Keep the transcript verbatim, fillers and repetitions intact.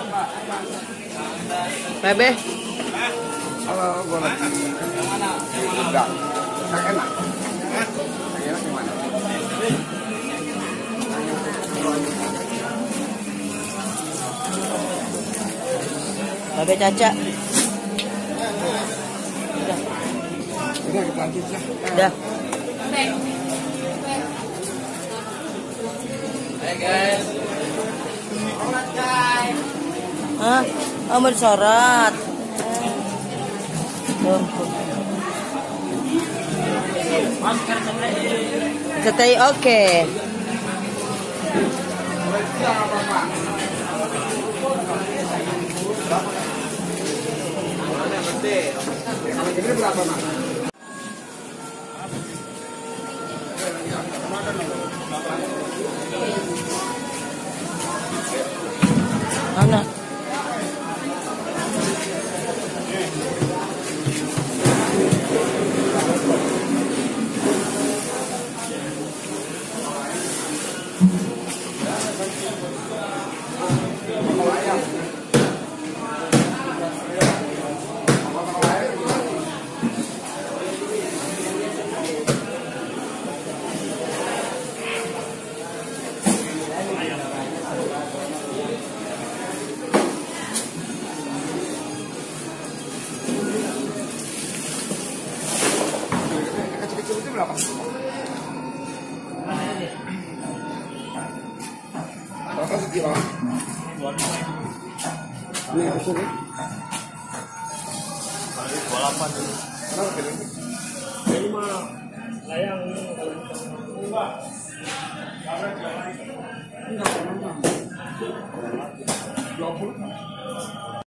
Bebe. Kalau gue lagi yang mana? Enggak. Yang enak. Yang enak yang mana? Bebe Caca. Udah kita lanjut ya. Udah. Hai guys. Sholat guys. Hah? Oh, mau disorot. Tuh. Stay oke. Kalau gini berapa, Mas? Mana? Kecil-kecil itu berapa? Berapa sekilo? Ini yang besar ya? dua puluh delapan dulu. Kenapa kecil? Ini mah layang ini kalau enggak. Karena jalan. Enggak, enggak. dua puluh.